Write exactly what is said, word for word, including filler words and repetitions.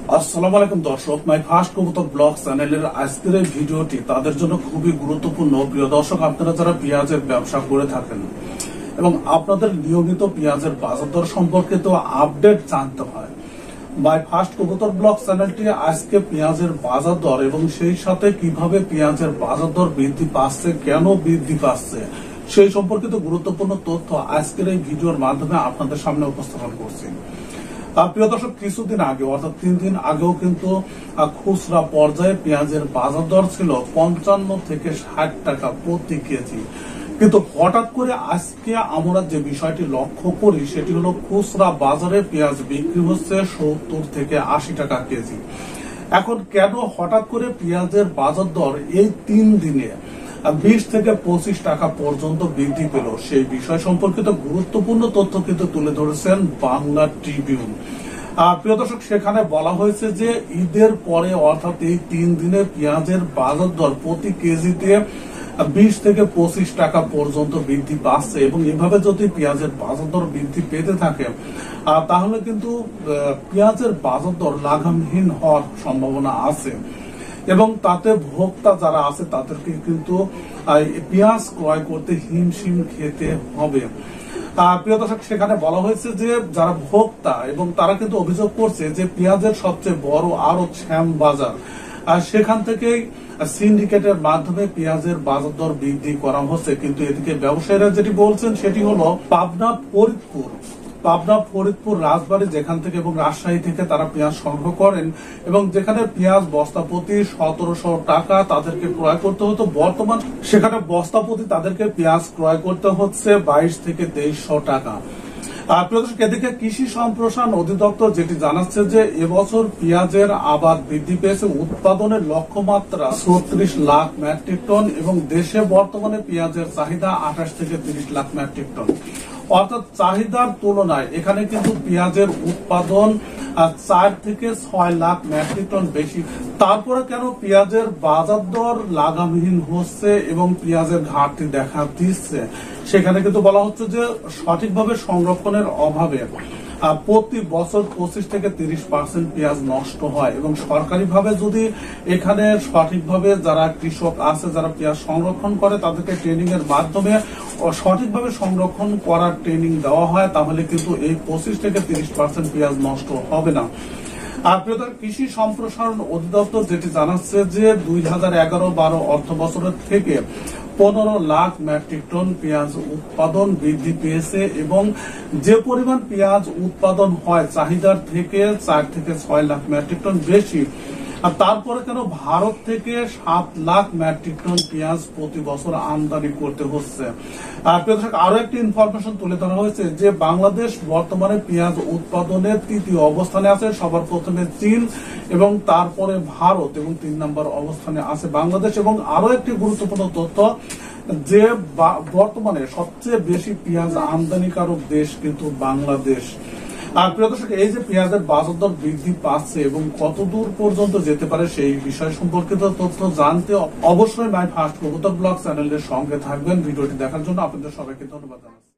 আসসালামু আলাইকুম দর্শক, মাই ফার্স্ট কবুতর ব্লগ চ্যানেলের আজকের এই ভিডিওটি তাদের জন্য খুবই গুরুত্বপূর্ণ। প্রিয় দর্শক, আপনারা যারা পেঁয়াজের ব্যবসা করে থাকেন এবং আপনাদের নিয়মিত পেঁয়াজের বাজার দর সম্পর্কিত আপডেট জানতে হয়, মাই ফার্স্ট কবুতর ব্লগ চ্যানেলটি আজকে পেঁয়াজের বাজার দর এবং সেই সাথে কিভাবে পেঁয়াজের বাজার দর বৃদ্ধি পাচ্ছে, কেন বৃদ্ধি পাচ্ছে সেই সম্পর্কিত গুরুত্বপূর্ণ তথ্য আজকের এই ভিডিওর মাধ্যমে আপনাদের সামনে উপস্থাপন করছি। প্রিয় দর্শক, কিছুদিন আগে অর্থাৎ তিন দিন আগেও কিন্তু খুচরা পর্যায়ে পেঁয়াজের বাজার দর ছিল পঞ্চান্ন থেকে ষাট টাকা প্রতি কেজি, কিন্তু হঠাৎ করে আজকে আমরা যে বিষয়টি লক্ষ্য করি সেটি হলো খুচরা বাজারে পেঁয়াজ বিক্রি হচ্ছে সত্তর থেকে আশি টাকা কেজি। এখন কেন হঠাৎ করে পেঁয়াজের বাজার দর এই তিন দিনে বিশ থেকে পঁচিশ টাকা পর্যন্ত বৃদ্ধি পেল সেই বিষয় সম্পর্কিত গুরুত্বপূর্ণ তথ্য কিন্তু তুলে ধরেছেন বাংলা ট্রিবিউন। প্রিয় দর্শক, সেখানে বলা হয়েছে যে ঈদের পরে অর্থাৎ এই তিন দিনে পেঁয়াজের বাজার দর প্রতি কেজিতে বিশ থেকে পঁচিশ টাকা পর্যন্ত বৃদ্ধি পাচ্ছে এবং এভাবে যদি পেঁয়াজের বাজার দর বৃদ্ধি পেতে থাকে তাহলে কিন্তু পেঁয়াজের বাজার দর লাগামহীন হওয়ার সম্ভাবনা আছে এবং তাতে ভোক্তা যারা আছে তাদেরকে কিন্তু পেঁয়াজ ক্রয় করতে হিমশিম খেতে হবে। প্রিয় দর্শক, সেখানে বলা হয়েছে যে যারা ভোক্তা এবং তারা কিন্তু অভিযোগ করছে যে পেঁয়াজের সবচেয়ে বড় আড়ত শ্যাম বাজার, আর সেখান থেকেই সিন্ডিকেটের মাধ্যমে পেঁয়াজের বাজার দর বৃদ্ধি করা হচ্ছে, কিন্তু এদিকে ব্যবসায়ীরা যেটি বলছেন সেটি হলো পাবনা, ফরিদপুর পাবনা ফরিদপুর রাজবাড়ী যেখান থেকে এবং রাজশাহী থেকে তারা পেঁয়াজ সংগ্রহ করেন এবং যেখানে পেঁয়াজ বস্তা প্রতি সতেরোশো টাকা তাদেরকে ক্রয় করতে হতো, বর্তমান সেখানে বস্তা প্রতি তাদেরকে পেঁয়াজ ক্রয় করতে হচ্ছে বাইশ থেকে তেইশশো টাকা। এদিকে কৃষি সম্প্রসারণ অধিদপ্তর যেটি জানাচ্ছে যে এবছর পেঁয়াজের আবাদ বৃদ্ধি পেয়েছে, উৎপাদনের লক্ষ্যমাত্রা ছত্রিশ লাখ মেট্রিক টন এবং দেশে বর্তমানে পেঁয়াজের চাহিদা আঠাশ থেকে তিরিশ লাখ মেট্রিক টন, অর্থাৎ চাহিদার তুলনায় এখানে কিন্তু পেঁয়াজের উৎপাদন চার থেকে ছয় লাখ মেট্রিক টন বেশি। তারপরে কেন পেঁয়াজের বাজার দর লাগামহীন হচ্ছে এবং পেঁয়াজের ঘাটতি দেখা দিচ্ছে, সেখানে কিন্তু বলা হচ্ছে যে সঠিকভাবে সংরক্ষণের অভাবে প্রতি বছর পঁচিশ থেকে তিরিশ পার্সেন্ট পেঁয়াজ নষ্ট হয় এবং সরকারিভাবে যদি এখানে সঠিকভাবে যারা কৃষক আছে যারা পেঁয়াজ সংরক্ষণ করে তাদেরকে ট্রেনিং এর মাধ্যমে সঠিকভাবে সংরক্ষণ করার ট্রেনিং দেওয়া হয় তাহলে কিন্তু এই পঁচিশ থেকে তিরিশ পার্সেন্ট পেঁয়াজ নষ্ট হবে না। আর প্রিয় কৃষি সম্প্রসারণ অধিদপ্তর যেটি জানাচ্ছে যে দুই হাজার এগারো বারো অর্থ বছরের থেকে পনেরো লাখ মেট্রিক টন পেঁয়াজ উৎপাদন বৃদ্ধি পেয়েছে এবং যে পরিমাণ পেঁয়াজ উৎপাদন হয় চাহিদার থেকে চার থেকে ছয় লাখ মেট্রিক টন বেশি। আর তারপরে কেন ভারত থেকে সাত লাখ মেট্রিক টন পেঁয়াজ প্রতি বছর আমদানি করতে হচ্ছে। আর আরো একটি ইনফরমেশন তুলে ধরা হয়েছে যে বাংলাদেশ বর্তমানে পেঁয়াজ উৎপাদনের তৃতীয় অবস্থানে আছে, সবার প্রথমে চীন এবং তারপরে ভারত এবং তিন নম্বর অবস্থানে আছে বাংলাদেশ। এবং আরো একটি গুরুত্বপূর্ণ তথ্য যে বর্তমানে সবচেয়ে বেশি পেঁয়াজ আমদানিকারক দেশ কিন্তু বাংলাদেশ। আর প্রিয় দর্শক, এই যে পেঁয়াজের বাজার দর বৃদ্ধি পাচ্ছে এবং কত দূর পর্যন্ত যেতে পারে সেই বিষয় সম্পর্কিত তথ্য জানতে অবশ্যই মাই ফার্স্ট কবুতর ব্লগ চ্যানেলের সঙ্গে থাকবেন। ভিডিওটি দেখার জন্য আপনাদের সবাইকে ধন্যবাদ জানাচ্ছি।